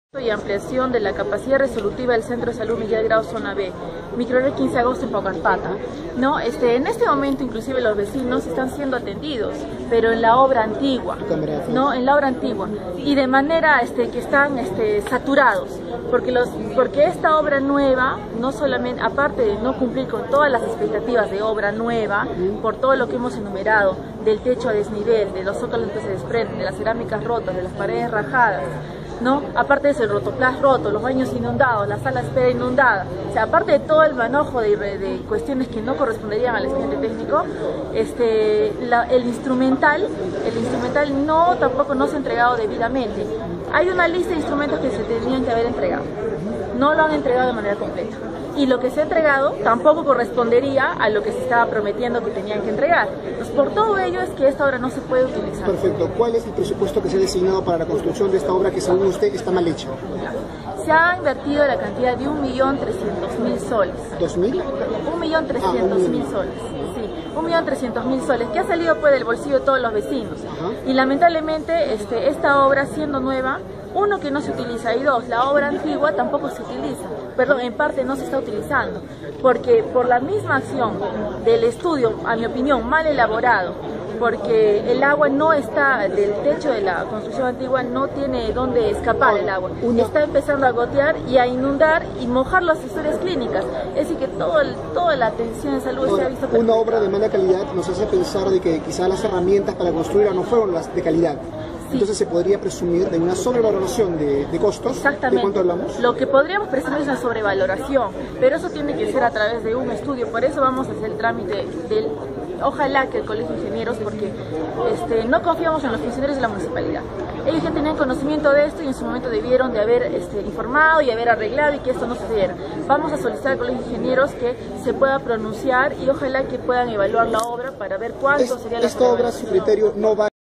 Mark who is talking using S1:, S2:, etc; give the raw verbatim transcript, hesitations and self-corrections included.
S1: Y ampliación de la capacidad resolutiva del Centro de Salud Miguel Grau Zona B, Microrred quince de agosto en Paucarpata. ¿No? Este, en este momento inclusive los vecinos están siendo atendidos, pero en la obra antigua, ¿no? En la obra antigua, y de manera este, que están este, saturados, porque, los, porque esta obra nueva, no solamente, aparte de no cumplir con todas las expectativas de obra nueva, por todo lo que hemos enumerado, del techo a desnivel, de los zócalos que se desprenden, de las cerámicas rotas, de las paredes rajadas, ¿no? Aparte de eso, el rotoplas roto, los baños inundados, la sala de espera inundada, o sea, aparte de todo el manojo de, de cuestiones que no corresponderían al expediente técnico, este, la, el instrumental, el instrumental no, tampoco no se ha entregado debidamente. Hay una lista de instrumentos que se tenían que haber entregado, no lo han entregado de manera completa. Y lo que se ha entregado tampoco correspondería a lo que se estaba prometiendo que tenían que entregar. Pues por todo ello es que esta obra no se puede utilizar.
S2: Perfecto. ¿Cuál es el presupuesto que se ha designado para la construcción de esta obra que según usted está mal hecha?
S1: Se ha invertido la cantidad de un millón trescientos mil soles.
S2: ¿Dos mil?
S1: Un millón trescientos mil soles. Sí, un millón trescientos mil soles, que ha salido pues del bolsillo de todos los vecinos. Ajá. Y lamentablemente este, esta obra, siendo nueva, uno, que no se utiliza, y dos, la obra antigua tampoco se utiliza, perdón, en parte no se está utilizando, porque por la misma acción del estudio, a mi opinión, mal elaborado, porque el agua no está, del techo de la construcción antigua no tiene dónde escapar el agua, una... está empezando a gotear y a inundar y mojar las historias clínicas, es decir que todo el, toda la atención de salud se ha visto
S2: perfecta. Una obra de mala calidad nos hace pensar de que quizás las herramientas para construirla no fueron las de calidad. Sí. Entonces se podría presumir de una sobrevaloración de, de costos.
S1: Exactamente.
S2: ¿De cuánto hablamos?
S1: Lo que podríamos presumir es una sobrevaloración, pero eso tiene que ser a través de un estudio. Por eso vamos a hacer el trámite del, ojalá que el Colegio de Ingenieros, porque este, no confiamos en los funcionarios de la municipalidad. Ellos ya tenían conocimiento de esto y en su momento debieron de haber este, informado y haber arreglado y que esto no sucediera. Vamos a solicitar al Colegio de Ingenieros que se pueda pronunciar y ojalá que puedan evaluar la obra para ver cuánto
S2: es,
S1: sería la
S2: esta obra, a su criterio, no va